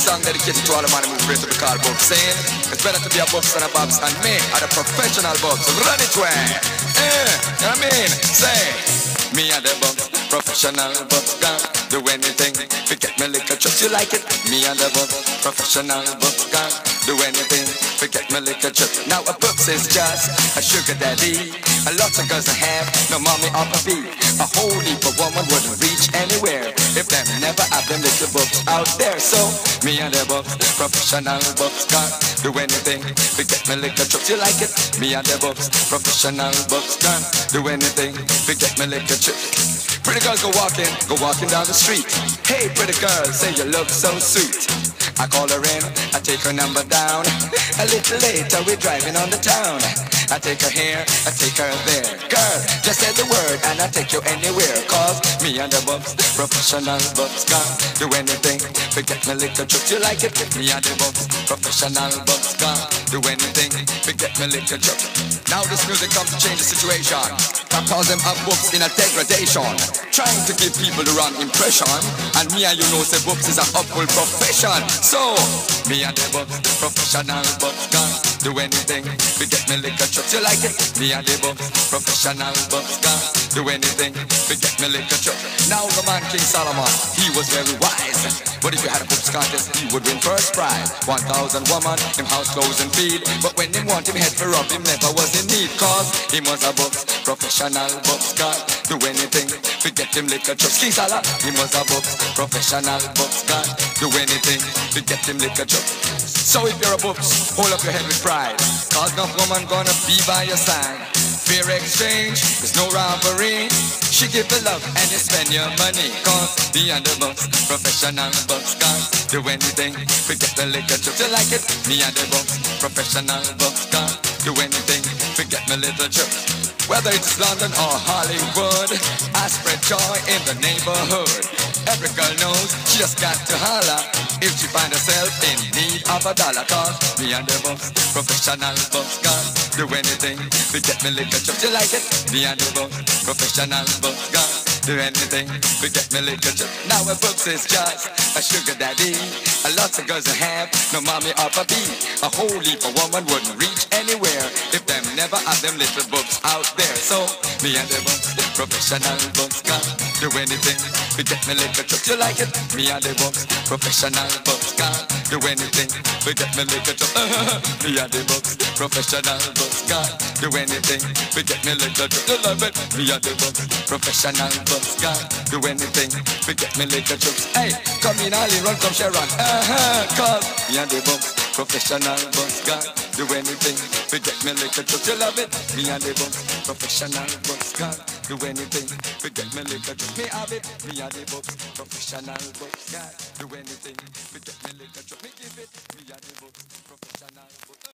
song dedicated to all the money movers to be called books, saying it's better to be a books than a bobs, and me are the professional books. Run it way. You know what I mean? Say, me and the books, professional books, can't do anything. Forget me liquor trust, you like it? Me and the books, professional books, can't do anything. Forget me liquor trust. Now a books is just a sugar daddy. A lot of girls I have, no mommy or papi. A whole heap of woman wouldn't reach anywhere if them never have them little books out there. So me and the books, professional books, can't do anything. Forget me liquor trust, you like it? Me and the books, professional books, can't do anything. Forget me liquor trust. Pretty girls go walking down the street. Hey, pretty girl, say you look so sweet. I call her in, I take her number down. A little later, we're driving on the town. I take her here, I take her there. Girl, just say the word and I take you anywhere. Cause me and the books, professional books, can't do anything. Forget me liquor trust, you like it? Me and the books, professional books, can't do anything. Forget me liquor trust. Now this music comes to change the situation. Cause them have books in a degradation, trying to give people the wrong impression. And me and you know say books is a upward profession. So, me and the books, professional books, can't do anything. Forget me liquor trust, you like it? Me and the books, professional books, can't do anything. Forget me liquor trust. Now the man King Solomon, he was very wise. But if you had a books contest, he would win first prize. 1,000 woman, him house clothes and feed. But when him want him head for up, him never was in need. Cause him was a books, professional books, can't do anything. Forget him liquor trust. King Solomon, him was a books, professional books, can't do anything. Forget him liquor trust. So if you're a books, hold up your head with pride. Cause no woman gonna be by your side. Fair exchange, there's no robbery. She give the love and you spend your money. Cause me and the books, professional books, can't do anything. Forget the liquor trust, you like it? Me and the books, professional books, can't do anything. Forget my little trust. Whether it's London or Hollywood, I spread joy in the neighborhood. Every girl knows she just got to holler if she find herself in need of a dollar. Cause me and the books, professional books, can't do anything. Forget me liquor trust, you like it? Me and the books, professional books, can't do anything. Forget me liquor trust. Now a books is just a sugar daddy. A lot of girls I have, no mommy or papi. A whole heap of woman wouldn't reach anywhere if them never have them little books out there. So me and the books, professional books, can't do anything. Forget me liquor trust, you like it? Me and the books, professional books, can't do anything. Forget me liquor trust. Me and the books, professional books, can't do anything. Forget me liquor trust, you love it? Me and the books, professional books, can't do anything. Forget me liquor trust. Hey, come in Ali, run, come Sharon. Cause me and the books, professional books, can't do anything. Forget me liquor trust, you love it? Me and the books, professional books, can't do anything. Forget me liquor trust, me have it. Me and the books, professional books, can't do anything. Forget me liquor trust, me give it. Me and the books, professional books.